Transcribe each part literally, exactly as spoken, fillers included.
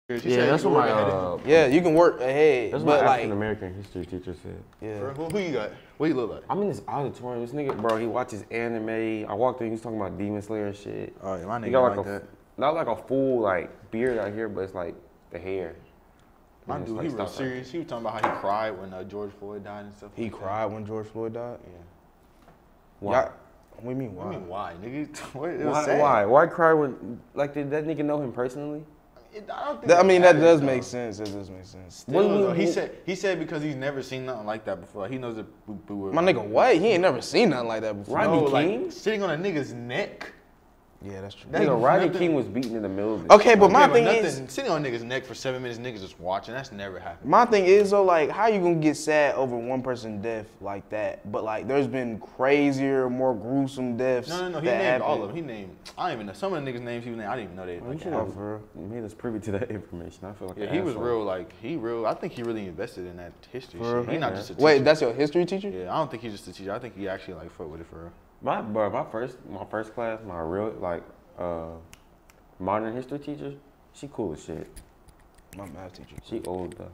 Yeah, that's what my uh, yeah, you can work ahead. That's but what my like, African American history teacher said. Yeah. Who, who you got? What you look like? I'm in this auditorium. This nigga, bro, he watches anime. I walked in, he was talking about Demon Slayer and shit. Oh yeah, my nigga He got like, like a that. not like a full like beard out here, but it's like the hair. My And it's dude, like he real stuff like serious. He was talking about how he cried when uh, George Floyd died and stuff. He like cried when George Floyd died. That. Yeah. Why? Y'all- What do you mean What why? do you mean why, nigga? What, it was Why, sad. why? Why cry when, like, did that nigga know him personally? It, I, don't think That- I mean, that matters, does though. make sense. That does make sense. Still, What do you though, mean, he who- said he said because he's never seen nothing like that before. He knows that we, we were. My nigga, what? He ain't never seen nothing like that before. Rodney no, like King? sitting on a nigga's neck. Yeah, that's true. That- Nigga, Rodney nothing- King was beaten in the middle of this. Okay, but my Okay, thing nothing, is, sitting on a nigga's neck for seven minutes, niggas just watching. That's never happened. my thing is though, like, how you gonna get sad over one person's death like that? But like, there's been crazier, more gruesome deaths. No, no, no. He that named happened. all of them. He named. I don't even know some of the niggas' names. He was named. I didn't even know they. You Like, should happened. have for made us privy to that information. I feel like Yeah, an he was asshole. real. Like he real. I think he really invested in that history For shit. real? He not Yeah. just a teacher. Wait, that's your history teacher? Yeah, I don't think he's just a teacher. I think he actually like fuck with it for real. My bro, my first my first class, my real like uh modern history teacher, she cool as shit. My math teacher. She old though.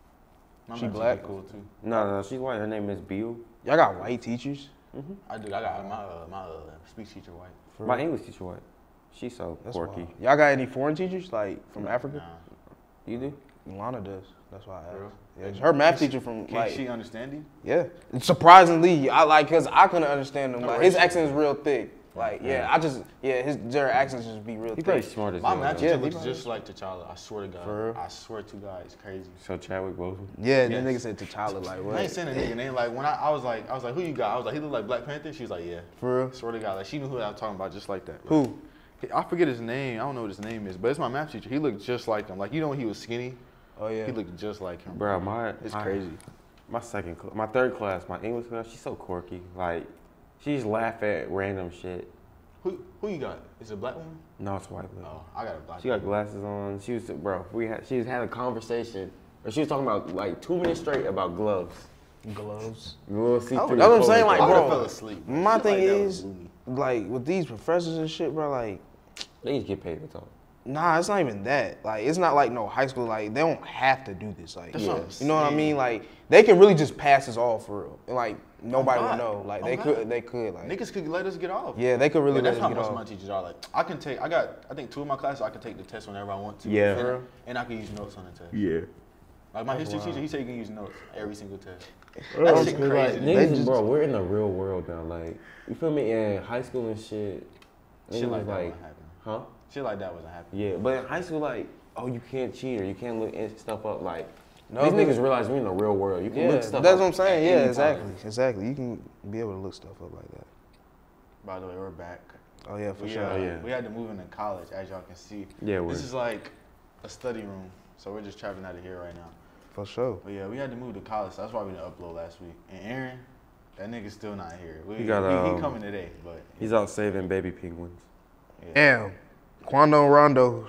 My She math teacher black? cool too. No, no, she's white. Her name is Bill. Y'all got white teachers? I do. I got my uh, my uh, speech teacher white. For My real? English teacher white. She's so That's quirky. wild. Y'all got any foreign teachers like from Africa? Nah. You do? Lana does. That's why I asked. Real? Yeah, her math teacher from Can like she understand you? yeah. Surprisingly, I like cause I couldn't understand him. No Like his racism. accent is real thick. Like yeah, I just yeah his their accents just be real He thick. probably smart as My hell. math though. teacher Yeah, looks he just like T'Challa. I swear to God. For real? I swear to God, it's crazy. So Chadwick Boseman. Yeah, Yes. then nigga said T'Challa like what? I ain't saying a nigga name. Like when I, I was like, I was like, who you got? I was like, he look like Black Panther. She was like, yeah. For real? Swear to God, like she knew who I was talking about, just like that. Like, Who? I forget his name. I don't know what his name is, but it's my math teacher. He looked just like him. Like you know when he was skinny, Oh yeah. he looked just like him. Bro, my It's my- crazy. My second, cl- my third class, my English class, she's so quirky. Like, she just laugh at random shit. Who who you got? Is it a black woman? No, it's white lady. Oh, I got a black. She got glasses on. She was, bro, we had, she was had a conversation. Or she was talking about like two minutes straight about gloves. Gloves. Little see-through Oh, that's what I'm saying, like, I bro, would've fell asleep. My Shit thing like that would is, blew me. like with these professors and shit, bro, like they just get paid to talk. nah, it's not even that. Like it's not like no high school, like they don't have to do this. Like That's yeah. what I'm You know what I saying. mean? Like they can really just pass this off for real. And like nobody Oh, would God. know. Like Oh, they God. could they could like Niggas could let us get off. yeah, they could really But let that's us how get most of my off. teachers are. Like I can take, I got, I think two of my classes I can take the test whenever I want to. Yeah. And, For real? and I can use notes on the test. Yeah. Like my That's history wild. teacher, he said you can use notes every single test. That's That shit good, crazy. like, to They Niggas, me. just- bro, we're in the real world now. Like, you feel me? In high school and shit. Shit niggas like was that like, wasn't happening. huh? Shit like that wasn't happening. Yeah, but in high school, like, oh, you can't cheat or you can't look in- stuff up. Like, No, these because- niggas realize we're in the real world. You can Yeah, look that's stuff what up. I'm saying. at Yeah, any time. exactly, exactly. You can be able to look stuff up like that. By the way, we're back. Oh yeah, for We, sure. uh, Oh, yeah. we had to move into college, as y'all can see. Yeah, we're. This is like a study room, so we're just traveling out of here right now. For sure. But yeah, we had to move to college, so that's why we didn't upload last week. And Aaron, that nigga's still not here. We, He got, he, he um, coming today, but He's out saving baby penguins. yeah. Damn. Quando Rondo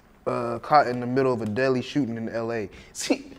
uh, caught in the middle of a deadly shooting in L A. See,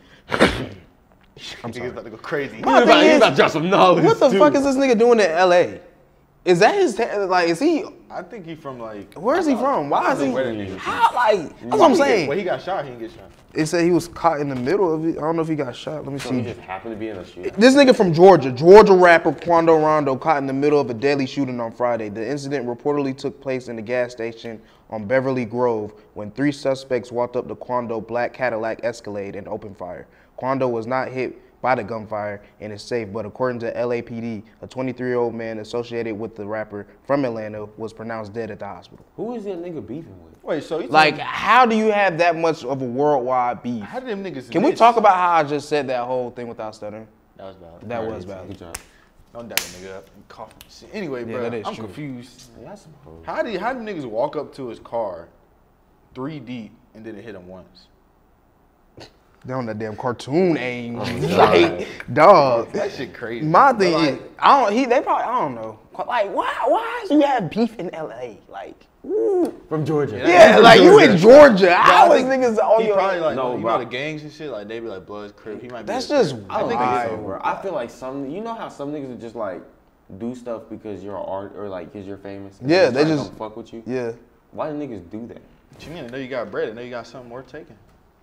I'm Niggas sorry. about to go crazy. My thing is, to drop some knowledge. what the fuck is this nigga doing in L A? Is that his ta- like? Is he? I think he from like. Where is he from? Why is I don't know where that he? nigga from. How like? That's what I'm saying. When he got shot, he didn't get shot. It said he was caught in the middle of it. I don't know if he got shot. Let me So he see. just happened to be in a shooting. This nigga from Georgia, Georgia rapper Quando Rondo caught in the middle of a deadly shooting on Friday. The incident reportedly took place in the gas station on Beverly Grove when three suspects walked up the Quando black Cadillac Escalade and opened fire. Quando was not hit by the gunfire and is safe, but according to L A P D, a twenty-three-year-old man associated with the rapper from Atlanta was pronounced dead at the hospital. Who is that nigga beefing with? Wait, so you Like, how do you have that much of a worldwide beef? how did them niggas? Can we miss? talk about how I just said that whole thing without stuttering? That was bad. That Alright, was valid. Good job. Don't dab a nigga up and cough and shit. Anyway, Yeah, bro, that is I'm true. confused. Yeah, that's some hoes. How do you, how do niggas walk up to his car, three deep, and then it hit him once? They're on that damn cartoon aim. God. like, dog. That shit crazy. My thing But, is, like, I don't. He, they probably, I don't know. Like, why, why do you have beef in L A? Like, ooh. From Georgia. yeah, from like you Georgia. in Georgia. I How is think niggas on he your? probably like No, you bro. know the gangs and shit. Like they be like Blood's Crip. He might be. That's a just Crip. I don't think wild. so, bro. I feel like some, you know how some niggas would just like do stuff because you're an art or like because you're famous. and Yeah, just they try to just- come fuck with you. Yeah. Why do niggas do that? What you mean? I know you got bread. I know you got something worth taking.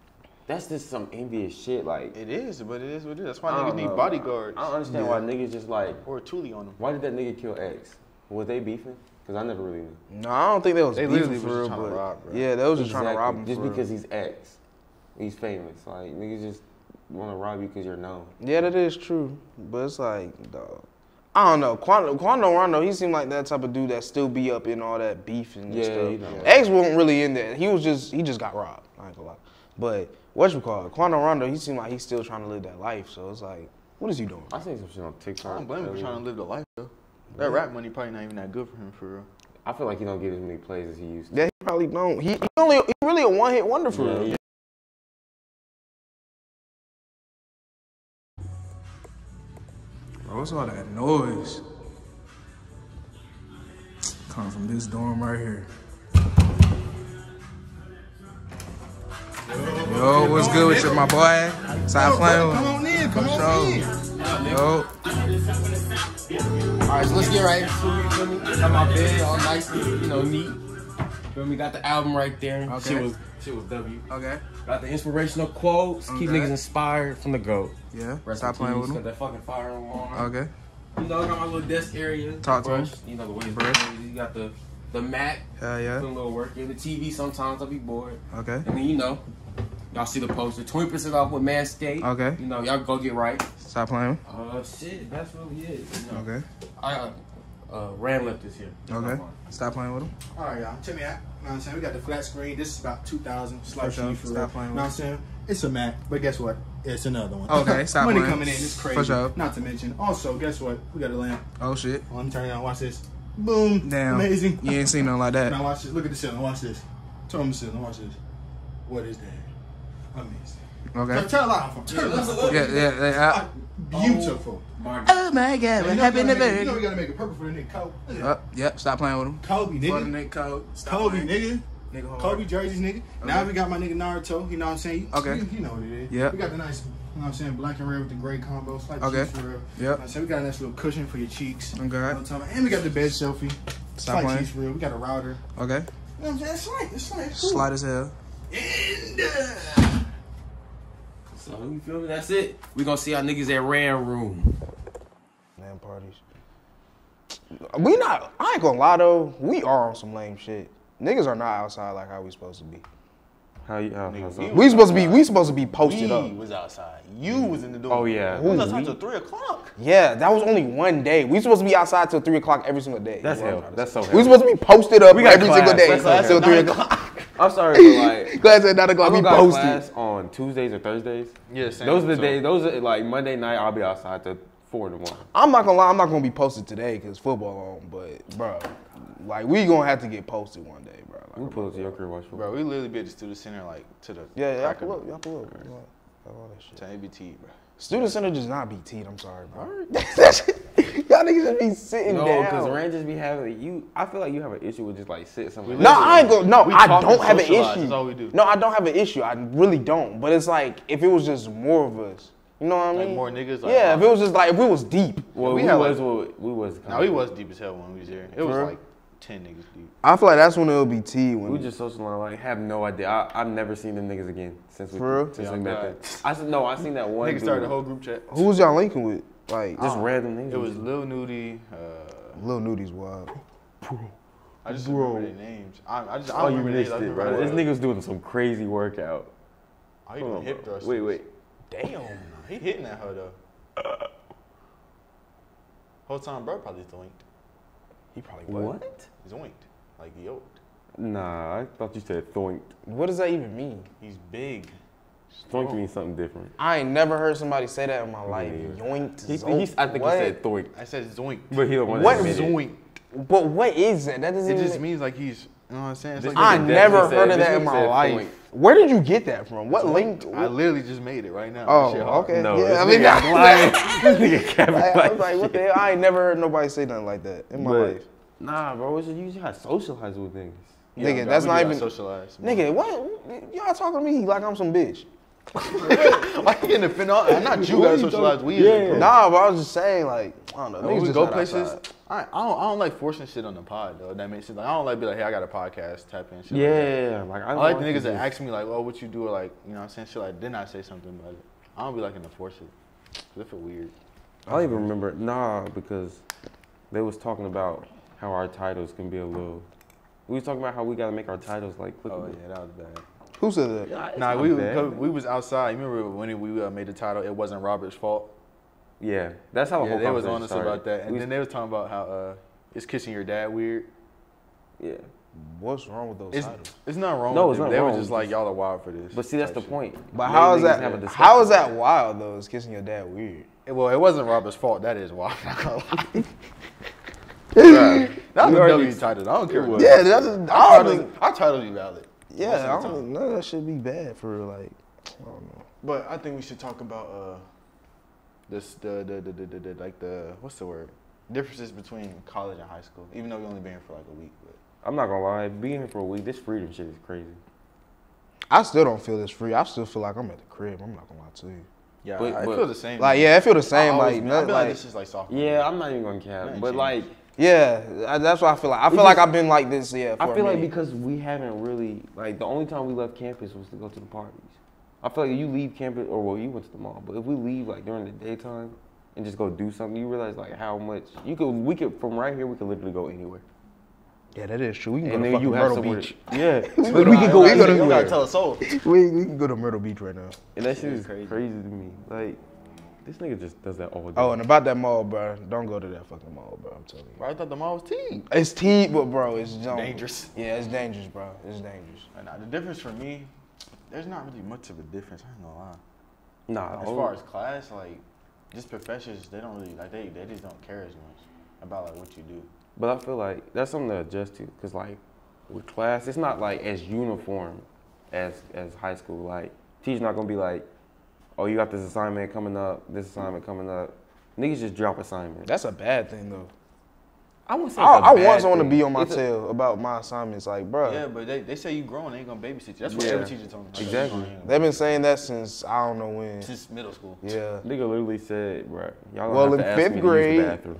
that's just some envious shit. Like It is, but it is what it is. That's why I niggas don't need know. bodyguards. I don't understand why niggas just like. Or a Thule on them. Why did that nigga kill X? Was they beefing? Cause I never really knew. No, I don't think they was They beefing literally for was real, just trying to but rob, bro. yeah, they was just trying to rob Exactly. him Just for because real. he's X, he's famous. Like niggas just want to rob you because you're known. Yeah, that is true, but it's like, dog. I don't know. Quando, Quando Rondo, he seemed like that type of dude that still be up in all that beef and Yeah, stuff. he know. X wasn't really in there. He was just, he just got robbed. I ain't gonna lie. But what you call it? Quando Rondo, he seemed like he's still trying to live that life. So it's like, what is he doing? I seen some shit on TikTok. I don't blame him for earlier. trying to live the life, though. That rap money probably not even that good for him, for real. I feel like he don't get as many plays as he used to. Yeah, he probably don't. He, he only, he really a one hit wonder for Yeah, real. yeah. Bro, what's all that noise? Coming from this dorm right here. Yo, what's good with you, my boy? Stop playing with me. Come on in, come For on in. sure. Yo, All right, so let's get right into it. Feel me? Got my bed all nice and, you know, neat. Feel me? Got the album right there. Okay. Shit was, shit was W. okay. Got the inspirational quotes. Keep Okay. niggas inspired from the GOAT. Yeah, Rest stop in playing peace. with Got him. that fucking fire alarm. Okay. You know, got my little desk area. Talk to brush. him. You know the way it's Brush. done. You got the the Mac. Hell yeah. Doing a little work in the T V. Sometimes I'll be bored. Okay. And then you know, y'all see the poster. twenty percent off with Manscaped. Okay. You know, y'all go get right. Stop playing. Uh, shit, that's really it. You know. Okay. I uh, uh Ram left this here. Okay. Stop playing with him. All right, y'all. Check me out. You know what I'm saying? We got the flat screen. This is about two thousand. Slight For sure. cheap for Stop real. playing You know what I'm with saying? It's a Mac, but guess what? It's another one. Okay, stop Money playing. coming in. It's crazy. For sure. Not to mention. Also, guess what? We got a lamp. Oh shit. Oh, let me turn it on. Watch this. Boom. Damn. Amazing. You ain't seen nothing like that. Now watch this. Look at the ceiling. Watch this. Turn on the ceiling. Watch this. What is that? Amazing. Okay. Turn, turn it loud. Turn it loud. Yeah, yeah, yeah. Beautiful. Oh my God, And what you know happened to we gotta make- You know Bird? we gotta make it purple for the nigga Kobe. Look at that. Oh, yep, stop playing with him. Kobe, For the nigga. Nick Code. Stop Kobe, playing. nigga. Nigga hard. Kobe jerseys, nigga. Now we got my nigga Naruto. You know what I'm saying? You, Okay. You, you know what it is. Yep. We got the nice, you know what I'm saying, black and red with the gray combo. It's like Okay. cheeks for real. Yep. You know what I'm saying? We got a nice little cushion for your cheeks. Okay. You know what I'm talking about? And we got the bed selfie. Stop Slight playing. cheeks for real. We got a router. Okay. You know what I'm saying? It's like, it's like, cool. Slight as hell. And, uh, So you feel me? That's it. We gonna see our niggas at Ram Room. Man, parties. We not, I ain't gonna lie though, we are on some lame shit. Niggas are not outside like how we supposed to be. How you? How, Nigga, how's we that? We supposed to be, we supposed to be posted We up. was outside. You was in the door. Oh, yeah. We was Who, outside we? till three o'clock. Yeah, that was only one day. We supposed to be outside till three o'clock every single day. That's You know hell. what I'm That's so saying? hell. We supposed to be posted up We got every single class. day That's class till at three nine o'clock. I'm sorry, but like. Class at nine o'clock, I we don't got posted. class on Tuesdays or Thursdays. Yeah, same. Those are the So- days. Those are like Monday night. I'll be outside till four in the morning. I'm not gonna lie, I'm not gonna be posted today because football on, but bro, like we gonna have to get posted one day, bro. We Like, pull up to your crib, watch football. Bro, we literally be at the student center like to the yeah, yeah, y'all crack of pull up, y'all pull up. Y'all pull up. All that shit. to A B T, bro. Student center does not be teed. I'm sorry, bro. Y'all niggas just be sitting No, down. because Rand just be having you. I feel like you have an issue with just like sit somewhere. No, I ain't gonna. No, We I talk and don't have an socialize, issue. that's all we do. No, I don't have an issue. I really don't. But it's like if it was just more of us, you know what I Like mean? more niggas, like, yeah, if it was just like if we was deep. Well, We we, had, was. like- we was. Now we was deep as hell when we was here. It was real? like ten niggas deep. I feel like that's when it'll be T. When We just social like have no idea. I, I've never seen them niggas again since we For real? since Yeah, we I'm met glad. them. I said no. I seen that one. Niggas dude. started a whole group chat. who was y'all linking with? Like Just random niggas. It was Lil Nudie. Uh, Lil Nudies wild. I just Bro. remember their names. I, I just I Oh, don't you remember missed their names. it, I bro. remember This nigga was doing some crazy workout. I Hold even on, hip bro. thrusters. Wait, wait. Damn, he hitting that hoe though. Whole time, bro, probably zoinked. He probably What? Zoinked, like yoked. Nah, I thought you said thoink. What does that even mean? He's big. Thoink means something different. I ain't never heard somebody say that in my life. neither. Yoinked. He, zonk, he's, I think what? he said thoink, I said zoinked. but he don't want What to admit it. Zoinked. But what is that? That doesn't It even just make- means like he's. You know what I'm saying? It's This like I nigga never definitely heard said- of this that in nigga my said life. thoink. Where did you get that from? What link? I literally just made it right now. Oh, That shit hard. okay. No, yeah, this I mean, nigga lying. This nigga capping I, I like was like, what the shit. hell? I ain't never heard nobody say nothing like that in my But- life. Nah, bro, it's just, you just gotta socialize with niggas. Yeah, Nigga, bro, that's we not gotta even- socialize. Nigga, what? Y'all talking to me like I'm some bitch. Why you getting offended? I'm not you guys socialize. We Yeah. yeah. Nah, but I was just saying, like, I don't know. When niggas we just go not places, outside. I, I don't I don't like forcing shit on the pod though. That makes sense. Like I don't like be like, hey, I got a podcast, tap in. Shit like that. Yeah, like I, I don't like the to niggas that just- ask me like, oh, what you do, or like, you know, what I'm saying shit like, didn't I say something about it? I don't be liking to force it. Cause it feel weird. I don't even remember. Nah, because they was talking about how our titles can be a little. We was talking about how we gotta make our titles like Oh clickable. yeah, that was bad. Who said that? Yeah, it's Nah, not we bad. we was outside. You remember when we uh, made the title? It wasn't Robert's fault. Yeah, that's how the Yeah, whole they was conversation honest started. about that, and We- then they was talking about how uh, is kissing your dad weird? yeah, What's wrong with those It's titles? it's not wrong. No, with it's it. not They wrong. were just like y'all are wild for this. but see that's the type shit. point. But Maybe how is niggas have a that? discussion. How is that wild though? Is kissing your dad weird? Well, it wasn't Robert's fault. That is wild. Not gonna lie. Bruh, That was we a already- W title. I don't care. It what was. Yeah, that's just, Our I don't titles, think. our titles be valid. Yeah, most I of the don't time. think none of that should be bad for like. I don't know. But I think we should talk about uh, this the the, the the the the like the what's the word differences between college and high school. Even though we only been here for like a week, but I'm not gonna lie, being here for a week, this freedom shit is crazy. I still don't feel this free. I still feel like I'm at the crib. I'm not gonna lie to you. yeah, But- I, I but- feel the same. Like, man. yeah, I feel the I same. always Like, been- I nothing, feel like like, this is like sophomore. Yeah, year. I'm not even gonna cap, Nothing but changed. like, yeah, I- that's what I feel like. I We feel like just- I've been like this. Yeah, for I a feel like minute. because we haven't really like the only time we left campus was to go to the parties. I feel like you leave campus, or well, you went to the mall, but if we leave like during the daytime and just go do something, you realize like how much you could. We could from right here, we could literally go anywhere. Yeah, that is true. We can And go to then fucking you have Myrtle somewhere. Beach. Yeah, We but go we to- can go we go to- You anywhere. gotta tell a soul. We, we can go to Myrtle Beach right now. And that shit It's is crazy. crazy. to me. Like, this nigga just does that all the Oh, time. and about that mall, bro. Don't go to that fucking mall, bro. I'm telling you. Bro, I thought the mall was tea. It's T, but bro, it's junk. Dangerous. Yeah, it's dangerous, bro. It's dangerous. And, uh, the difference for me, there's not really much of a difference. I ain't gonna lie. Nah, As oh, far as class, like, just professors, they don't really like they they just don't care as much about like what you do. but I feel like that's something to adjust to, cause like with class, it's not like as uniform as as high school. Like, teacher's not gonna be like, oh, you got this assignment coming up, this assignment coming up. Niggas just drop assignments. That's a bad thing, though. I wouldn't say I, it's a I bad want someone to thing. be on my It's a- tail about my assignments, like, bro. Yeah, but they, they say you growing, they ain't gonna babysit you. That's what Yeah. every teacher told me. Like, Exactly. you growing, They've been saying that since I don't know when. since middle school. Yeah. Nigga literally said, bro, y'all Well, gonna in have to ask fifth me to use grade- the bathroom.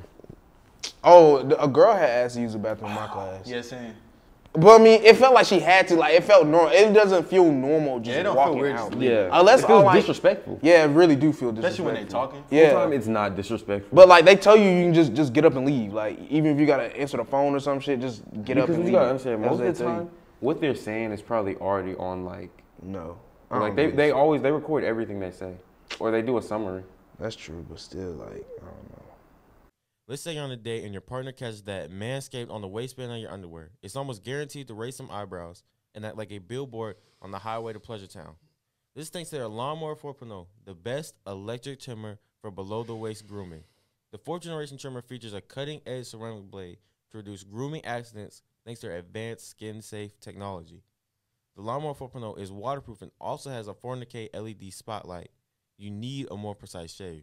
Oh, the- a girl had asked to use the bathroom in my class. Yeah, saying. But I mean, it felt like she had to. Like, it felt normal. It doesn't feel normal just Yeah, it don't feel walking weird out. just leaving. Yeah, Unless it feels I'm like- disrespectful. Yeah, it really do feel disrespectful. Especially when they talking. Yeah. Sometimes it's not disrespectful. But like they tell you, you can just just get up and leave. Like even if you gotta answer the phone or some shit, just get up because and you leave. gotta understand, That's most what of the they tell time, what they're saying is probably already on like, you. No, I or, like don't they, believe they so. always they record everything they say, or they do a summary. That's true, but still, like I don't know. Let's say you're on a date and your partner catches that Manscaped on the waistband of your underwear. It's almost guaranteed to raise some eyebrows and act like a billboard on the highway to Pleasure Town. This thanks to their Lawnmower four point oh, the best electric trimmer for below-the-waist grooming. The fourth generation trimmer features a cutting-edge ceramic blade to reduce grooming accidents thanks to their advanced skin-safe technology. The Lawnmower four point oh is waterproof and also has a four hundred K L E D spotlight. You need a more precise shave.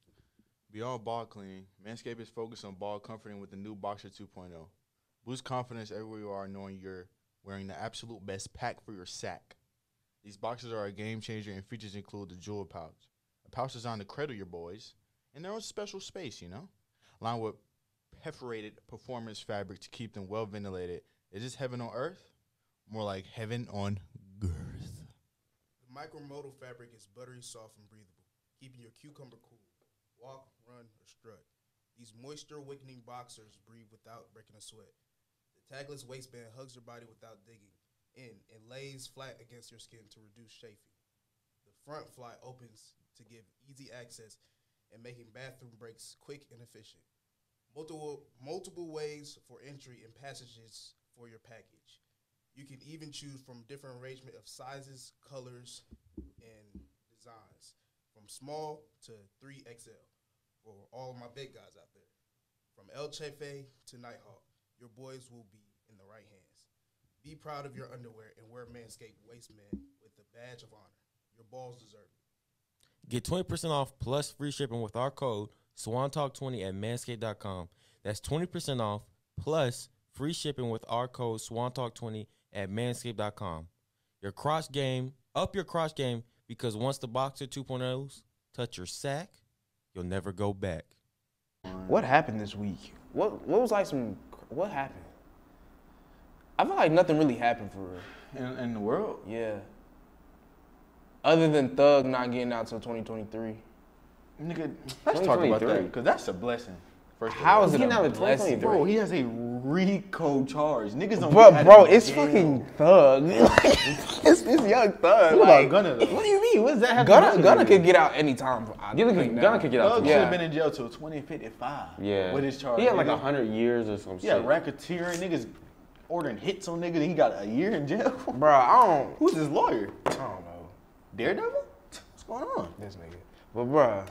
Beyond ball cleaning, Manscaped is focused on ball comforting with the new Boxer two point oh. Boost confidence everywhere you are knowing you're wearing the absolute best pack for your sack. These boxers are a game changer and features include the jewel pouch. A pouch designed to cradle your boys in their own special space, you know? Lined with perforated performance fabric to keep them well ventilated. Is this heaven on earth? More like heaven on girth. The micromodal fabric is buttery soft and breathable, keeping your cucumber cool. Walk, run, or strut. These moisture-wickening boxers breathe without breaking a sweat. The tagless waistband hugs your body without digging in and lays flat against your skin to reduce chafing. The front fly opens to give easy access and making bathroom breaks quick and efficient. Multiple, multiple ways for entry and passages for your package. You can even choose from different arrangement of sizes, colors, and designs, from small to three X L for all of my big guys out there. From El Chefe to Nighthawk, your boys will be in the right hands. Be proud of your underwear and wear Manscaped Wasteman with the badge of honor. Your balls deserve it. Get twenty percent off plus free shipping with our code Swan Talk twenty at manscaped dot com. That's twenty percent off plus free shipping with our code Swan Talk twenty at manscaped dot com. Your crotch game, up your crotch game Because once the Boxer two point ohs touch your sack, you'll never go back. What happened this week? What what was like some what happened? I feel like nothing really happened for real. In, in the world? Yeah. Other than Thug not getting out till twenty twenty-three. Nigga, let's talk about that, twenty twenty-three. because that's a blessing. First of How all. is it Getting out a in twenty blessing? Bro, he has a RICO charge. Niggas don't Bro, get out bro, of it's jail. fucking Thug. it's, it's young Thug. What Like, about Gunna, though? What do you mean? What does that have Gunna, to do? Gunna could get out anytime. I Gunna think could, now. Gunna could get out. Thug too. should Yeah. have been in jail till twenty fifty-five. Yeah. With his charge. He had like nigga. a hundred years or some Yeah, shit. racketeering. Niggas ordering hits on niggas. And he got a year in jail. Bro, I don't, Who's his lawyer? I don't know Daredevil? What's going on? this nigga. But bro,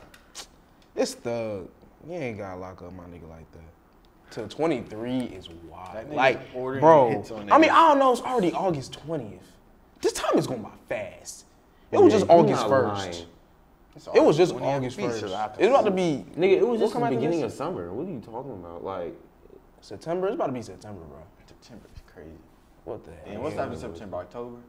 it's Thug. You ain't gotta lock up my nigga like that. Till twenty-three is wild. That nigga's Like, ordering bro, hits on I mean, niggas. I don't know. It's already August twentieth. This time is going by fast. It was Yeah, just you August not first. lying. It was just twentieth. August Be first. chill out. It's about to be Nigga, it was What just come the after beginning this? of summer. What are you talking about? Like, September. It's about to be September, bro. September is crazy. What the And hell? what's after September? October?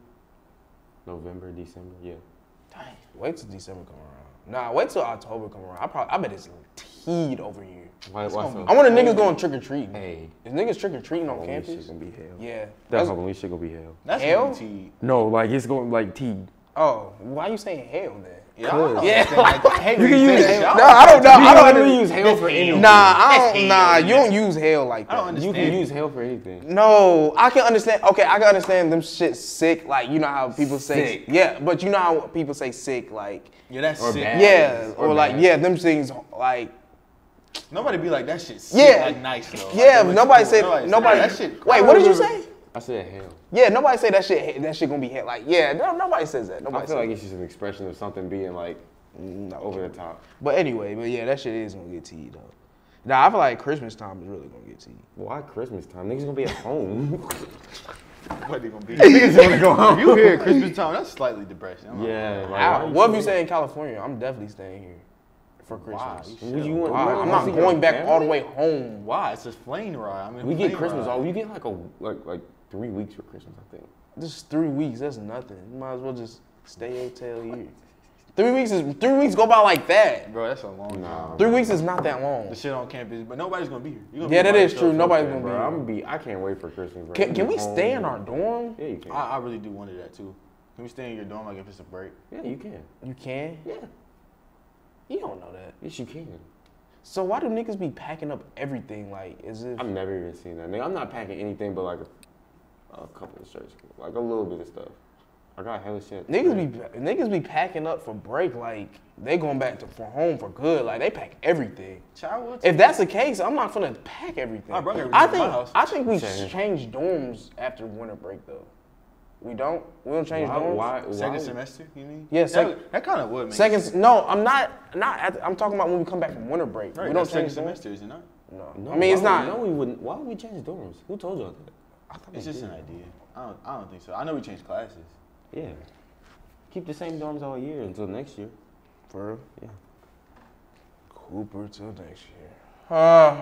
November, December, yeah. Dang. Wait till December come around. Nah, wait till October come around. I probably, I bet it's teed over here. Why, It's why gonna so? be- I wonder niggas going trick or treating. Hey, Is niggas trick or treating on Halloween shit campus? gonna be hell. Yeah. That That's- Halloween shit gonna be hell. That's Hell? guaranteed. No, like it's going like T. Oh, why you saying hell then? Yeah, I don't Yeah, understand. Like, I hate You when can you say use that shit. hell. No, I don't know. I don't really under- use hell for anything. Nah, I don't. That's Nah, hell. you don't use hell like that. I don't You understand. can use hell for anything. No, I can understand. Okay, I can understand them shit sick. Like, you know how people say, Sick. yeah, but you know how people say sick, like, Yeah, that's Or sick. bad. yeah, or, or like, bad. yeah, them things, like, Nobody be like, that shit sick, Yeah. like nice though. Like, yeah. it looks Nobody cool. said, Nobody nobody. that shit. Wait, what did you say? I said hell. Yeah, nobody say that shit. That shit gonna be hell. Like, yeah, no, nobody says that. Nobody I feel says like it's just an expression of something being like no. over the top. But anyway, but yeah, that shit is gonna get teed though. Nah, I feel like Christmas time is really gonna get teed. Why Christmas time? Niggas gonna be at home. What they gonna be? Niggas wanna go home. You hear Christmas time? That's slightly depressing. I'm like, Yeah. Like, How- why you what if you so- say in California? I'm definitely staying here for Why? Christmas. You Would you want, Why? you I'm wanna not see your going back family? all the way home. Why? It's a plane ride. I mean, We get plane Christmas. ride. Oh, we get like a like like three weeks for Christmas, I think. Just three weeks. That's nothing. You might as well just stay hotel here. Three weeks is three weeks go by like that. Bro, that's a long Nah. time. Three weeks is not that long. The shit on campus, but nobody's gonna be here. You gonna Yeah, be that by is yourself. true. Nobody's Okay, gonna bro. be. I'm gonna be. I can't wait for Christmas, bro. Can, can we Home. stay in our dorm? Yeah, you can. I, I really do want that too. Can we stay in your dorm like if it's a break? yeah, you can. You can. Yeah. You don't know that. Yes, you can. So why do niggas be packing up everything like as if? I've never even seen that. Nigga, I'm not packing anything but like a, a couple of shirts, like a little bit of stuff. I got hella shit. Niggas be niggas be packing up for break like they going back to for home for good. Like they pack everything. Child, If that's the case, I'm not gonna pack everything. I brought everything I to my think house. I think we Same. change dorms after winter break though. We don't. We don't change why, dorms. why, why, second semester, you mean? Yeah, that, sec- that kind of would make Second. sense. No, I'm not. Not. At, I'm talking about when we come back from winter break. Right, we don't that's second change dorms. semester, is it not? No. No, I mean, it's why not. would- No, we wouldn't. Why would we change dorms? Who told y'all that? I thought It's we just did. an idea. I don't, I don't think so. I know we changed classes. Yeah. Keep the same dorms all year until next year. For real? Yeah. Cooper till next year. Uh,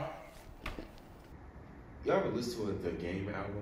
Y'all ever listen to the Game album?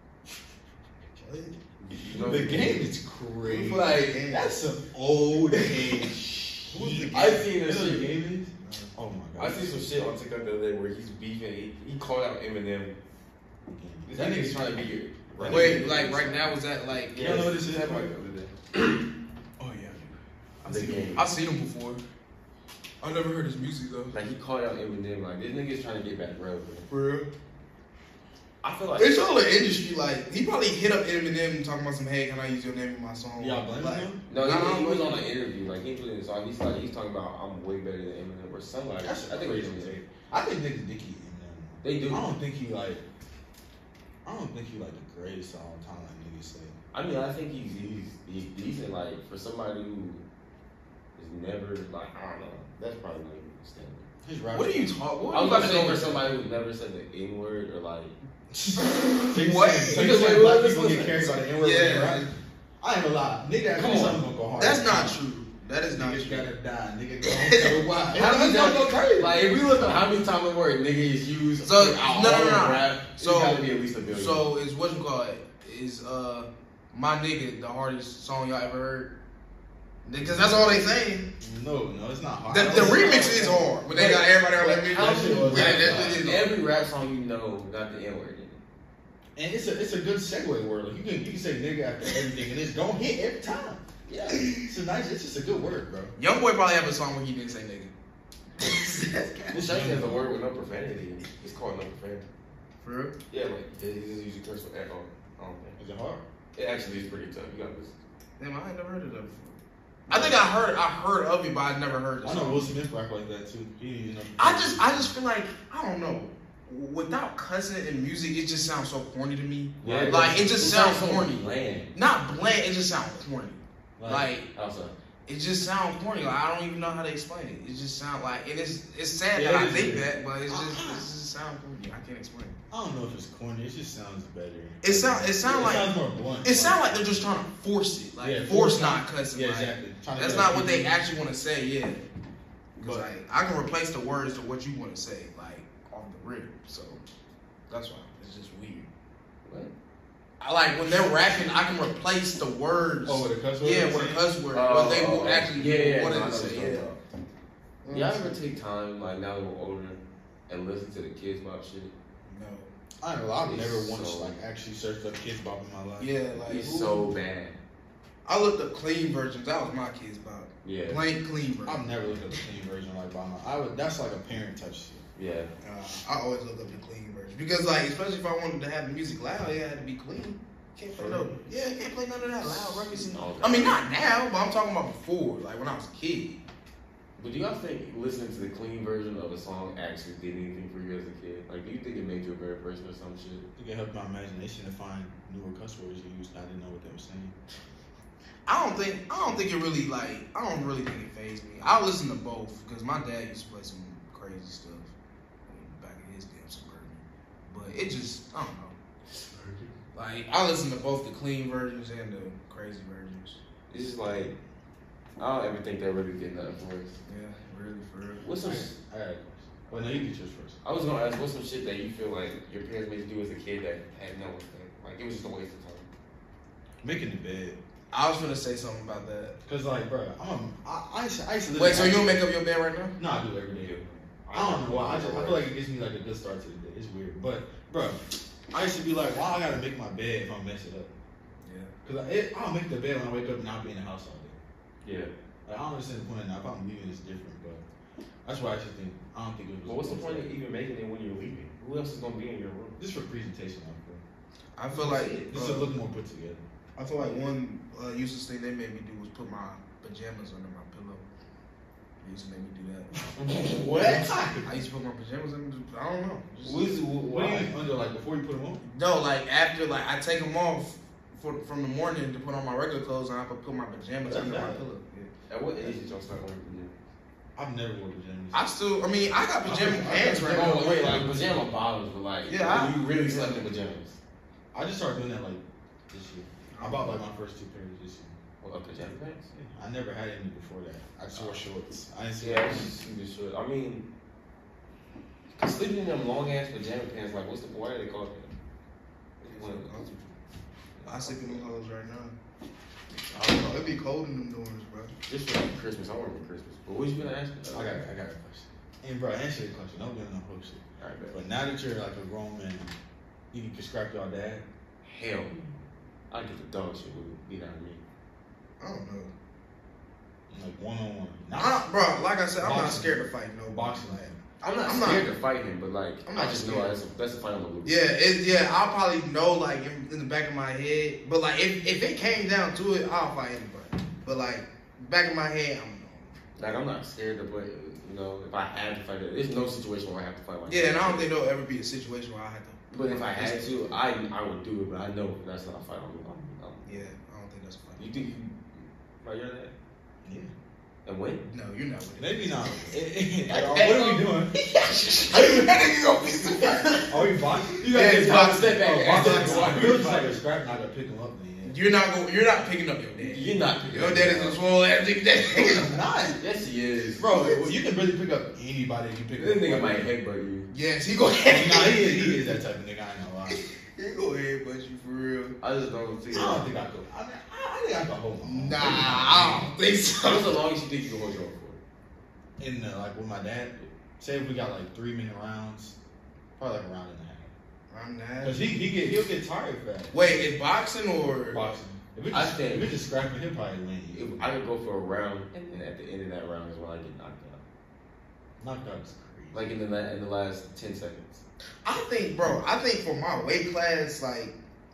You know The the game is crazy. Like, That's some old age shit. I seen You this know what shit. the game is? Oh my I god. seen some shit on TikTok the other day where he's beefing. He, he called out Eminem. This That nigga's nigga's trying to be your. Right Wait, like right now was that like? You don't know what this is? That Like, like the other day. oh yeah. I've The seen game. him. I've seen him before. I've never heard his music though. Like he called out Eminem. Like this nigga's trying to get back relevant. For real. I feel like It's all the industry. Like he probably hit up Eminem talking about some, hey, can I use your name in my song? Y'all blame like, him? no, he, Nah, he was nah, on an interview. Like he put in a song. He's like he's talking about I'm way better than Eminem or something like that. That's I think crazy. it's Eminem. I think niggas Nicki Eminem. They do. I don't think he like. I don't think he like the greatest of all time, like niggas say. I mean, I think he's he's he's decent. Like for somebody who is never like I don't know. That's probably not even the standard. His rap. What are you talking? What I are was you about to say for talking somebody who never said the N word or like. What? So you Because, saying wait, black wait, people listen, get carried by the N word? Yeah. I ain't gonna lie. Nigga, ask Come me on. something gonna go hard. That's not true. That is not Niggas true. gotta die. Nigga, go home, tell me why. How many That's gonna go crazy. times? Like if we look at how many times the word nigga is used So, throughout no, no, all no, of no. rap, So- it's gotta be at least a billion. So is what you call it? Is uh my nigga the hardest song y'all ever heard? Because that's all they saying. No, no, it's not hard. The, the remix is hard. When they got everybody on that How music. many Yeah, rap that- that songs- is hard. Every rap song you know got the N word in it. And it's a it's a good segue word. Like you can you can say nigga after everything, and it's gonna hit every time. Yeah, it's a nice. It's just a good word, bro. Young boy probably have a song where he didn't say nigga. This actually has a word with no profanity. in it. It's called no profanity. For real? Yeah, like he doesn't usually curse with at all. I don't think. Is it hard? It actually is pretty tough. You got this. Damn, I ain't never heard of that before. I think I heard I heard of it, but I never heard the I know song. Will Smith rap like that too. He didn't even know. I just I just feel like I don't know. Without cussing in music, it just sounds so corny to me. Yeah, it like does. it just It sounds sounds so corny. bland. Not bland, it just sounds corny. Like, Like Also, it just sounds corny. Like I don't even know how to explain it. It just sounds like and it's it's sad Yeah, that I it is think weird. that, but it's just it just sounds corny. I can't explain it. I don't know if it's corny. It just sounds better. It sound it sound it like sounds more blunt. it sound like they're just trying to force it. Like Yeah, force force not not- cussing. yeah, like, exactly. Trying to That's get not a what they people- actually want to say. Yeah. Because But- like I can replace the words to what you want to say, like off the rip. So that's why it's just weird. what? I like when they're rapping, I can replace the words. Oh, with a cuss word? Yeah, with a cuss word. Oh, what they oh, would oh. actually Yeah, yeah, wanted no, I to know say. what Yeah. you're talking about. Y'all ever take time, like now that we're older, and listen to the Kids Bop shit? No. I ain't gonna lie, I've It's never once so- like actually searched up Kids Bop in my life. Yeah, like It's who- so bad. I looked up clean versions. That was my kids' bop. Yeah. Blank clean version. I've never looked up the clean version like by my. I would. That's like a parent touch shit. Yeah. Uh, I always look up the clean version because, like, especially if I wanted to have the music loud, it had to be clean. Can't play no, yeah, can't play none of that loud records. And, Okay. I mean, not now, but I'm talking about before, like when I was a kid. But do y'all think listening to the clean version of a song actually did anything for you as a kid? Like, do you think it made you a better person or some shit? I think it helped my imagination to find newer cuss words to use. I didn't know what they were saying. I don't think I don't think it really like I don't really think it fazed me. I listen to both because my dad used to play some crazy stuff back in his damn suburban, but it just I don't know. Like I listen to both the clean versions and the crazy versions. It's just like, I don't ever think they really did nothing for us. Yeah, really for real. What's some, I got a question. Well, no, you get yours first. I was gonna ask, what's some shit that you feel like your parents made you do as a kid that had no effect? Like, it was just a waste of time. Making the bed. I was gonna say something about that. Cause like, bro, I'm a, I, I, used to, I used to live Wait, in so you don't make up your bed right now? No, I do every day. I don't know why. I, just, I feel like it gives me like a good start to the day. It's weird, but bro, I used to be like, why I gotta make my bed if I mess it up? Yeah. Cause I, it, I'll make the bed when I wake up and I'll be in the house all day. Yeah. Like, I don't understand the point of that. If I'm leaving, it's different, but that's why I just think I don't think it was. But what's the point of even making it when you're leaving? Who else is gonna be in your room? Just for presentation, I feel. I feel like Just uh, to look more put together. I feel like one uh, useless thing they made me do was put my pajamas under my pillow. They used to make me do that. What? I used to put my pajamas under. I don't know. Just- What is, What do why? you under like before you put them on? No, like after, like I take them off for, from the morning to put on my regular clothes, and I could put my pajamas That's under my bad. pillow. Yeah. At what age did y'all start wearing pajamas? I've never worn pajamas. I still, I mean, I got pajama I- I- pants right Oh, now. wait, like pajama bottoms, but like, Yeah, I- you really slept in pajamas. I just started doing that like this year. I bought like my first two pairs this year. What, pajama pants? I never had any before that. I just wore shorts. I didn't see Yeah, that. it's just super short. I mean, cause sleeping in them long ass pajama pants, like, what's the why are they called that? What- I sleep in them clothes right now. I don't know. It'd be cold in them doors, bro. Just for like Christmas, I want for Christmas. But what was you gonna ask me? I got, I got a question. And bro, answer the question. Don't be on no whole shit. All right, bet. But now that you're like a grown man, you can scrap your dad. Hell, I get the dog shit with beat out of me. I don't know. Like one on one. Nah, bro. Like I said, I'm not Boxing. scared to fight no Boxing. Like, I'm not I'm not- scared to fight him, but like, I'm I not just know scared. that's a, that's a fight I'm gonna lose. yeah, it, yeah. I'll probably know like in, in the back of my head, but like if, if it came down to it, I'll fight anybody. But like back of my head, I'm. Like, I'm not scared to play, you know, if I had to fight it. There's no situation where I have to fight like Yeah, that. and I don't think there'll ever be a situation where I have to. But if I had to, I I would do it, but I know that's not a fight I'm I'm- I'm- Yeah, I don't think that's a fight. You think you fight your dad? Yeah. And win? No, you're not with it. Maybe not. Like, what are we doing? That nigga gonna be super. Are we boxing? You gotta get boxing. step back. Oh, boxing. Boxing. If it was just like a scrap, and I gotta pick him up. Then You're not go, You're not picking up your dad. You're not picking Your up dad is a swole ass nigga. yeah. Not, Yes, he is. bro. Well, you can really pick up anybody if you pick This up. nigga might headbutt you. Yes, he go. Nah, he is. He is that type of nigga. I ain't gonna lie. He go headbutt you for real. I just don't see. I don't think I could. I, mean, I, I think I could hold my own. Nah, I don't think so. What's the longest you think you can hold your own for? In the, like with my dad, say if we got like three minute rounds, probably like a round and a half. I'm not. Cause he he get he'll get tired fast. Wait, is boxing or Boxing. If we I just, think- if we just scrapping, he'll probably win. If I could go for a round, and then at the end of that round is when I get knocked out. Knocked out is crazy. Like in the la- in the last ten seconds. I think, bro, I think for my weight class, like,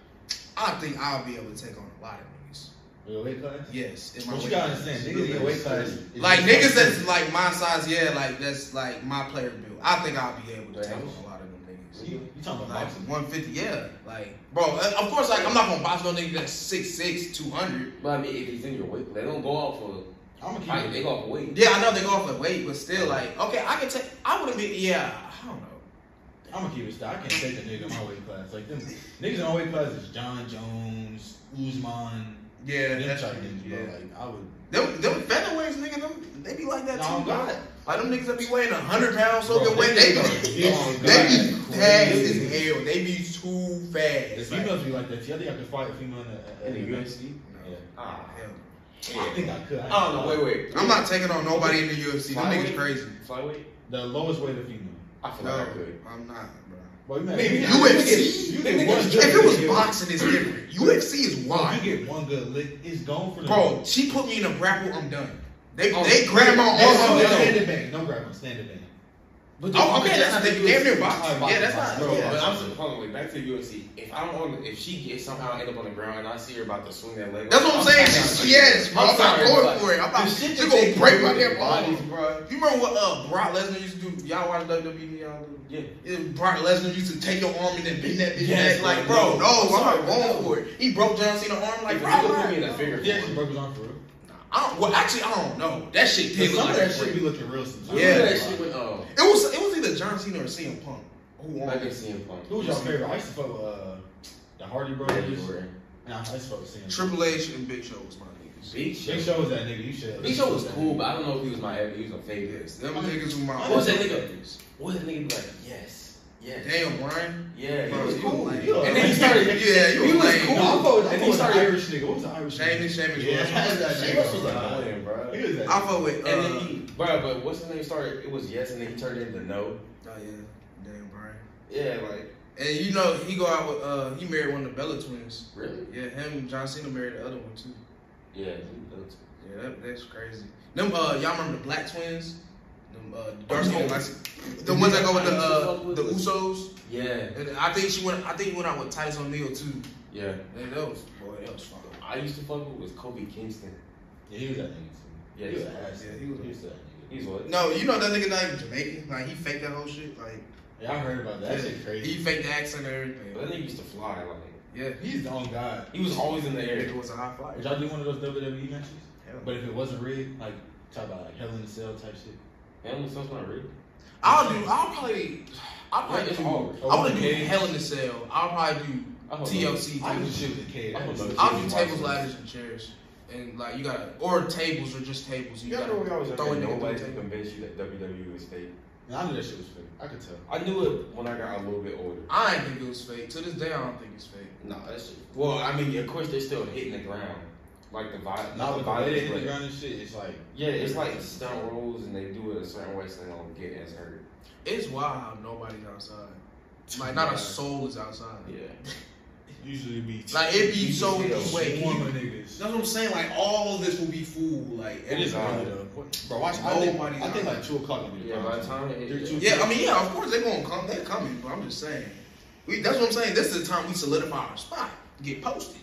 I think I'll be able to take on a lot of niggas. Your weight class? Yes. In my But you weight gotta class. understand, niggas in your weight class. is Like just niggas like- that's like my size, yeah, like that's like my player build. I think I'll be able to Like take how on much? a lot of them niggas. You, you talking about Like boxing? one fifty, yeah. Like, bro, uh, of course, like I'm not gonna box no nigga that's six six, two hundred. But I mean, if he's in your weight, they don't go out for I'm gonna fight. keep They it. go off for weight. Yeah, I know they go off the weight, but still, like, okay, I can take. I would have been, yeah, I don't know. I'm gonna keep it still. I can't take a nigga in my weight class. Like them niggas in my weight class is John Jones, Usman. Yeah, Them that's type true, niggas, yeah. bro. Like I would. Them, them featherweights, nigga, them, they be like that No, too, God. bro. Like them niggas that be weighing a hundred pounds Bro, soaking wet, they they be- be, Oh, they God. be fast as hell. They be too The fast. Like, females be like that. too. I think I could fight a female in the, In in the the U F C. Yeah. Ah, hell. I think I could. I don't know. Wait, wait. I'm not taking on nobody in the U F C. Them niggas Flyweight? crazy. Flyweight. The lowest weight of female. I feel No, like I could. I'm not, bro. Boy, you Maybe you U F C? You get, you get one If good it was lick, boxing, it's different. U F C is bro, wild. you get one good lick, it's gone for the Bro, she put me in a grapple, I'm done. They Oh, they grab my Stand arm, I'm it done. back. Don't grab him. Stand it back. But Oh, okay, okay, that's that's not the damn near boxing. Alright, Yeah, that's not. Bro, yeah. but I'm saying, hold on, wait, back to the U F C. If I don't want, if she gets somehow end up on the ground and I see her about to swing that leg, That's what I'm saying. not- Yes, bro. I'm, I'm not sorry, going but for it. I'm not. the shit She that gonna they break do my with damn bodies, body, bro. You remember what uh, Brock Lesnar used to do? Y'all watch W W E? Y'all do? Yeah. Yeah, Brock Lesnar used to take your arm and then bend that bitch Yes, back. Like, bro, bro, no. no, I'm I'm sorry, not going no. for it. He broke John Cena's arm. Like, Like, bro, bro, I'm put not- me in a figure. He actually broke his arm for real. I don't, well, actually, I don't know. That shit did Some look of like that shit shit. be looking real sometimes. Yeah. Remember that shit with um, It was it was either John Cena or C M Punk. Who won? I can see him punk. Who was your favorite? I used to fuck with uh, the Hardy Brothers. Nah, I used to fuck with Cena. Triple H and Big Show was my niggas. Big Show. Big Show was that nigga. You should. Big Show was cool, but I don't know if he was my he was a favorite. Yes, them niggas were my. What was that nigga? What was that nigga be like? Yes, yes. Damn, Brian. Yeah, he Bro, was you cool. lame. And then he started. Yeah, you he was lame. cool. No, I fuck with, I And fuck he with the started. Irish nigga. What was the Irish nigga? Sheamus, Sheamus. Yeah, was- that Sheamus nigga. was annoying, bro. He was that I nigga. fuck with. Uh, And then he, bro, but what's his name started? It was yes, and then he turned into no. Oh yeah, damn Brian. Yeah, like And you know he go out with uh he married one of the Bella twins. really? Yeah, him and John Cena married the other one too. Yeah, he does. Yeah, that, that's crazy. Them uh y'all remember the Black Twins? Them uh Darcy Oh, like, the ones that go with the uh the Usos. Yeah, And I think she went. I think he went out with Titus O'Neil too. yeah. And that was boy, that was fun. I used to fuck with was Kobe Kingston. Yeah, he was that nigga too. Yeah, he was he's- an ass. yeah, he was- He was that nigga. He's what? No, you know that nigga not even Jamaican. Like he faked that whole shit. Like Yeah, I heard about that. That shit crazy. he faked the accent and everything. But that nigga used to fly. Like Yeah, He's the own god. he was always in the air. nigga was a high flyer. Would y'all do one of those W W E matches? Hell. But if it wasn't rigged, like talk about like Hell in a Cell type shit. Hell, the stuff's not real. I'll do. I'll probably. I'll Yeah, probably it's do. hard. I want to do Okay. Hell in the Cell. I'll probably do I don't T L know. C. I do tables. shit with the kid. I don't know. I'll do tables, ladders, and chairs. And like you gotta, or tables, or just tables. You You gotta remember we always throw had a nigga through nobody a to table. convince you that W W E was fake. And I knew that shit was fake. I could tell. I knew it when I got a little bit older. I ain't think it was fake. To this day, I don't think it's fake. No, that's just, well, I mean, of course they're still hitting the ground, like the vibe. Not the with the way they hit the but- ground and shit. It's like Yeah, it's like stunt rolls, and they do it a certain way so they don't get as hurt. It's wild how nobody's outside. Like not a soul is outside. Yeah. usually be Like it be You so can tell. wait. swarm you- of niggas. That's what I'm saying. Like all of this will be full. Like It is everybody. early though. Bro, watch. I think, Nobody's I think out. like two o'clock will be the Yeah, by the prime time it They're hit, two- Yeah, I mean, yeah, of course they're gonna come. They're coming, but I'm just saying. We, that's what I'm saying. This is the time we solidify our spot. Get posted.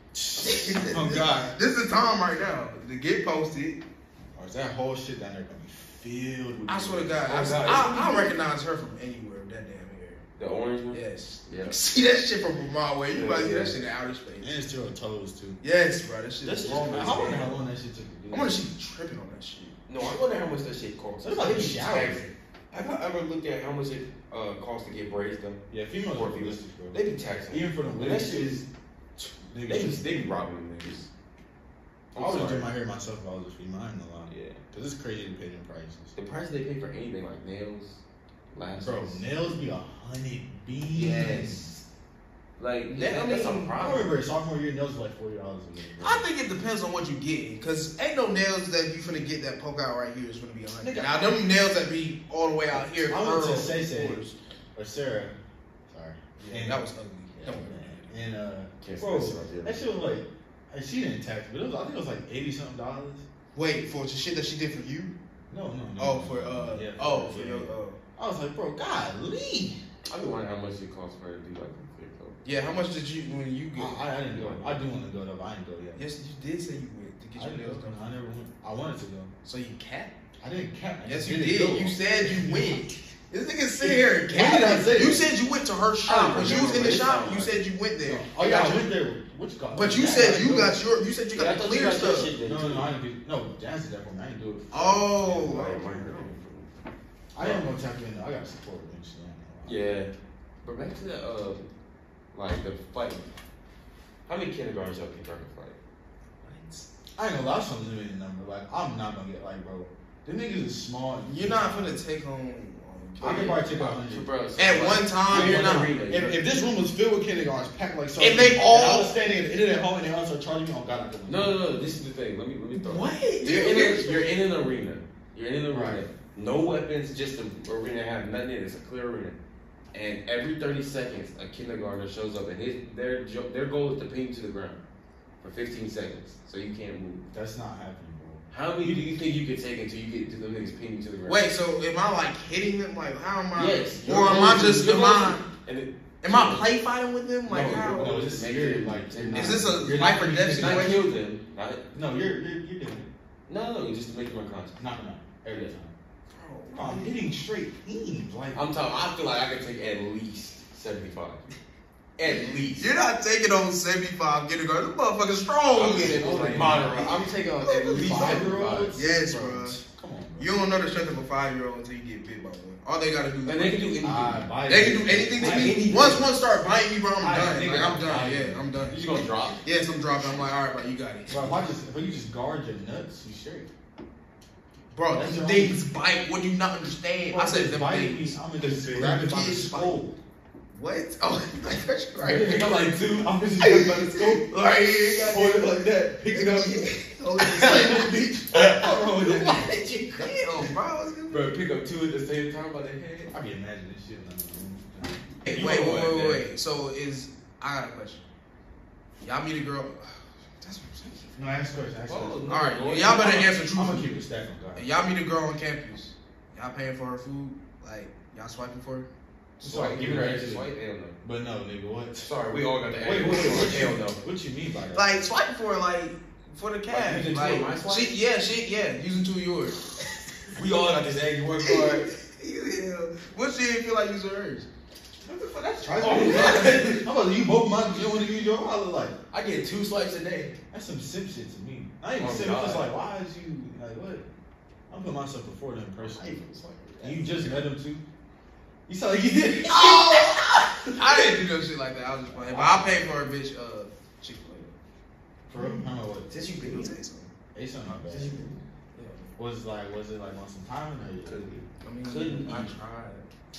Oh God. This is the time right now to get posted. Or is that whole shit down there gonna be filled with? I swear to God, Oh, I, God. I, I recognize her from anywhere with that damn hair. the orange one. Yes. Yeah. See that shit from a mile away. You Yeah, might see yeah. that shit in outer And space. it's still her toes too. Yes, bro. That shit That's is just long crazy. as I wonder hell. how long that shit took to do. I wonder if she's tripping on that shit. No, I wonder how much that shit costs. What about They be shower? taxing. Have I ever looked at how much it uh, costs to get braids done? Yeah, females Or are females. realistic, bro. They be taxing. Even for the And women. that shit is. They be, Niggas. they be robbing them niggas. I I'm would sorry. do my hair myself if I was a female. I ain't gonna lie. Yeah. Cause it's crazy to pay them prices. The price they pay for anything like nails, lashes. Bro, nails be a hundred beans. Yes. Like, That- that, I that's a mean, I problem. remember sophomore year nails was like forty dollars a year. I think it depends on what you get, cause ain't no nails that you finna get that poke out right here is gonna be a hundred. Nigga, Now them nails that be all the way out here, I went to curl, Say Say quarters. or Sarah. Sorry. Yeah, that was ugly. That was And uh, Can't bro, say that. that shit was like, like, she didn't tax, but it was, I think it was like eighty something dollars. Wait, for the shit that she did for you? No, no, no. Oh, no, for no, uh, yeah, oh, for- for yeah. your, uh, I was like, bro, golly. I be wondering how much it costs for her to do like a fit though. yeah. How much did you when you go? I, I didn't go. I do want to go though, but I didn't go yet. Yes, you did say you went to I get your didn't nails go. done. I never went. I wanted to go. So you cat? I didn't cap. I Yes, just you didn't did. go. You said you went. This nigga sit here and When did I cat. say You that? said you went to her shop. When you was in the shop, you said you went there. Oh You yeah, got I your- went there. What you call it? But you Yeah, I said didn't you go. got your. You said you Yeah, I got the thought you clear got your stuff. shit done, No, no, too. no, I didn't do. No, Jazz did that for me. I didn't do it. Oh. Like, my girl. I didn't know tap in. I got support eventually. Yeah. But back to the uh like the fight. How many kindergartens y'all think y'all can fight? I ain't gonna lie, some limited number. Like, I'm not gonna get like, bro. Them niggas is small. You're not gonna take home. I can probably take a hundred. Bro, At one time, you're not. If, if this room was filled with kindergartens, packed like so, If they and I all- was standing at the end of that hall and they all start charging me, oh god, I couldn't. No, no, no. This is the thing. Let me let me throw. What? You're in, a, you're in an arena. You're in an arena. Right. No weapons. Just an arena. Have nothing in it. It's a clear arena. And every thirty seconds, a kindergartner shows up, and his their jo- their goal is to pin you to the ground for fifteen seconds, so you can't move. That's not happening, bro. How many do you think you could take until you get to them niggas pin you to the ground? Wait, so am I like hitting them? Like, how am I? Yes. Or am I just? You're Am I? And it, Am I play fighting with them? Like, No, how? you're- No, no, it's just make you're it- like. Is not- this a you're life not- or death you're not not- situation? kill them. Not, No, you're you're you're doing it. no, no, just to make them unconscious. Not not every time. Bro, I'm hitting straight beams. Like I'm talking. I feel like I could take at least seventy-five. At least. You're not taking on seventy-five kindergarten. This motherfucker's strong. I'm saying it's like moderate. I'm taking on at least Five-year-olds? seventy-five. Yes, Bro, bro. Come on, bro. You don't know the strength of a five-year-old until you get bit by one. All they gotta do is And they can do anything. I buy They it. can do anything to Buy me. anything. Once one start biting me, bro, I'm I done. think Like, I'm I'm done. buying Yeah, it. I'm done. You just gonna drop? Yes, I'm dropping. I'm like, all right, bro, you got it. Bro, if I just if you just guard your nuts, you straight. Bro, That's these your things bite. What do you not understand? I said them biting me. things. I'm gonna just grab it by the Kids bite. skull. What? Oh, like that's right. I'm like, dude, I'm just grabbing by the skull. Like, you got Hold it like that. Pick it up. Hold it the same bitch. What's wrong with that? Why did you kill, bro? Bro, pick up two at the same time by the head. I be imagining this shit in the room. Hey, You wait, know wait, what, wait, man. wait, wait. So is I got a question. Y'all meet a girl. That's what I'm saying. No, ask question. Ask Oh, question. no. All right, y'all better answer I'm gonna truthfully. keep it stacked on God. And y'all meet a girl on campus. Y'all paying for her food? Like y'all swiping for her? Swipe, give her a swipe. Hell no. But no, nigga, what? Sorry, we all got the Wait, wait, wait. What Hell you, no. what you mean by that? Like swiping for her, like for the cash. using two Like, of my swipes? she, yeah, she, yeah, using two of yours. We all got this angry work card. Yeah. What she didn't feel like using hers? What the fuck? That's try. Oh, How about you both my you want to use your I look like I get two swipes a day. that's some simp shit to me. I ain't Oh, simp. It's just God. like why is you like what? I'm putting myself before them I personally. even swipe. And you just met him too. You sound like you did. Oh! I didn't do no shit like that. I was just playing. But I paid for a bitch uh Chick-fil-A. For real? I don't know what. Since you been here. It's not bad. Since you been Was like was it like on some time or you Could be. I mean, Couldn't I eat. tried.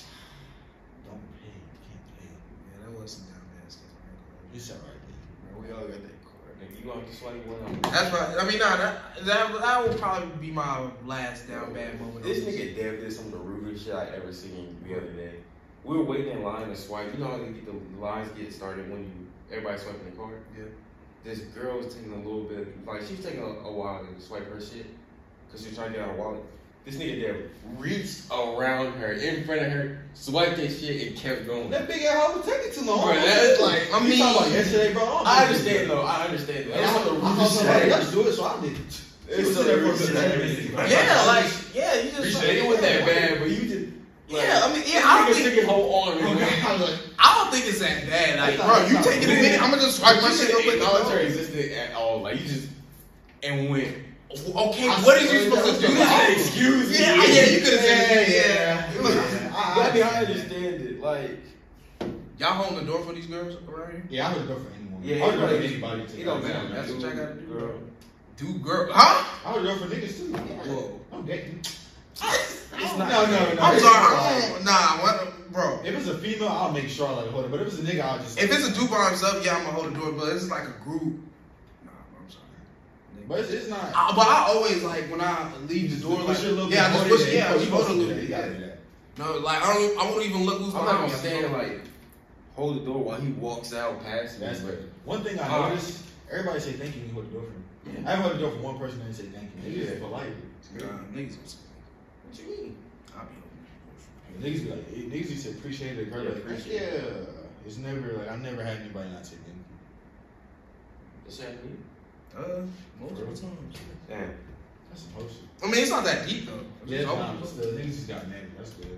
don't pay, you can't pay. Yeah, that was some down bad stuff. It's alright. Bro, we all got that card. Nigga, you gonna have to swipe one on. That's right. I mean, nah, that, that that would probably be my last down bad moment. This nigga Dev did some of the rudest shit I ever seen the other day. We were waiting in line to swipe. You know how they get the lines get started when you everybody swiping the card? Yeah. This girl was taking a little bit, like she's taking a, a while to swipe her shit because she's trying to get out her wallet. This nigga Dev reached around her, in front of her, swiped that shit and kept going. That big ass hoe would take it too long. Bro, that's like, I You mean, talking about yesterday, bro? don't I do understand this, though. I understand though. bro. That's I, some of the I, I, rudest I, shit I, I let's ever do it, so I did it. It's She was some there of for the a rudest good shit I ever minute. seen. Yeah, like yeah, you just Appreciate it. It wasn't that bad, but you just. Like, Yeah, I mean, yeah, this I don't nigga think- stick his whole arm in Okay, there. I was like, I don't think it's that bad. Like, That's not- bro, that's you not taking a bad. minute? I'm gonna just swipe my You shit didn't real quick. acknowledge her existence at all. Like you just and went. Okay, I what is swear you that supposed to was do? the Like, Excuse me. yeah, yeah, you could have Yeah, said yeah, yeah. yeah. yeah. I mean, I understand it. Like, Y'all holding the door for these girls around here? yeah, I would go for anyone. Yeah, I would it go for don't- anybody. To it don't matter. That's what y'all gotta do, girl. Do girl, huh? I would go for niggas too. Whoa. I'm dating. It's not. No, no, no. I'm It's sorry. like- I don't, nah, what, bro. If it's a female, I'll make sure I like hold it. But if it's a nigga, I'll just. If it's a dude by himself, yeah, I'm gonna hold the door. But it's like a group. Nah, I'm sorry. But it's, it's not. I, but I always like when I leave the door, Push like, it a little bit, yeah, I just hold push it, it. Yeah, I you just supposed hold it a to do little that. bit. You gotta do Yeah. that. No, like I don't. I won't even look who's I'm not behind gonna me. stand and like hold the door while he walks out past me. That's but one thing I Ah. noticed. Everybody say thank you when you hold the door for me. I haven't held the door for one person that didn't say thank you. Niggas Yeah. is polite. Nah, niggas was what you mean? I'll be open. Niggas be like, eh, niggas used to appreciate it. Girl, Yeah, like, appreciate yeah. it. It's never like I never had anybody not say thank you. What's happening? Uh, multiple times. Damn. That's supposed to. I mean, it's not that deep though. Yeah, Just nah, open but it. still, niggas just got negative. That's good.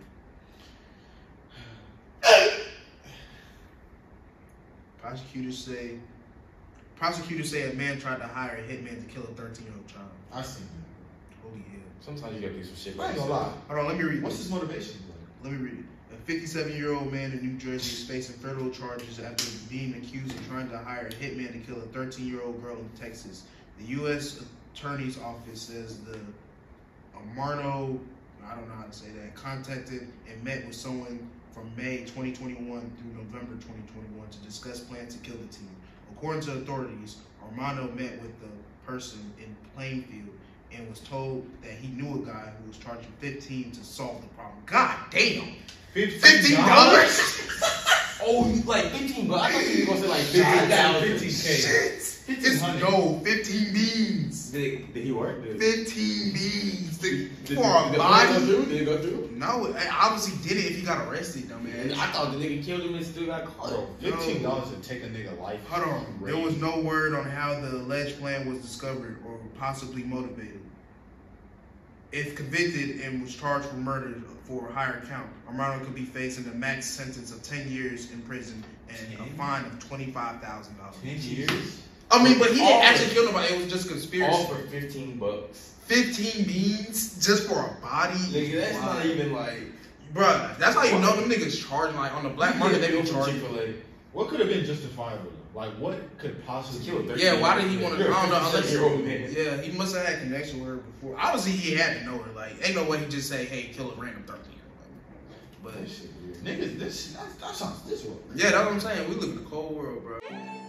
Prosecutors say prosecutors say a man tried to hire a hitman to kill a thirteen-year-old child. I seen that. Holy hell. Sometimes you gotta do some shit. I ain't like gonna lie. Hold on, let me read What's this. his motivation? Let me read it. A fifty-seven-year-old man in New Jersey is facing federal charges after being accused of trying to hire a hitman to kill a thirteen-year-old girl in Texas. The U S Attorney's Office says the Amarno, I don't know how to say that, contacted and met with someone from May twenty twenty-one through November twenty twenty-one to discuss plans to kill the teen. According to authorities, Armando met with the person in Plainfield and was told that he knew a guy who was charging fifteen to solve the problem. God damn! Fifteen dollars? Oh, like fifteen bucks. I thought you were gonna say like Nah, I fifteen got thousand. fifteen K. Shit! It's no fifteen beans. Did, did he work? Did, Fifteen beans to, did, for did, a did body. It go through? Did it go through? No, it obviously did it if he got arrested, dumb And man. I thought the nigga killed him and still got caught. Bro, fifteen dollars to take a nigga life. Hold on. There was no word on how the alleged plan was discovered or possibly motivated. If convicted and was charged for murder for a higher count, Armando could be facing a max sentence of ten years in prison and a fine of twenty-five thousand dollars. Ten years. I mean, but he didn't All actually for- kill nobody. It was just conspiracy. All for fifteen bucks. Fifteen beans just for a body. Nigga, that's Wow. not even like. Bruh, that's how you know them niggas charging like on the black market. They be charging. Chick-fil-A. What could have been justifiable? Like, what could possibly Kill a thirteen. Yeah, why did he want to? I don't know. Unless, Year-old man. yeah, he must have had connection with her before. Obviously, he had to know her. Like, ain't no way he just say, "Hey, kill a random thirteen." But That shit weird. Niggas, this that, that sounds this way. yeah, that's what I'm saying. We live in a cold world, bro.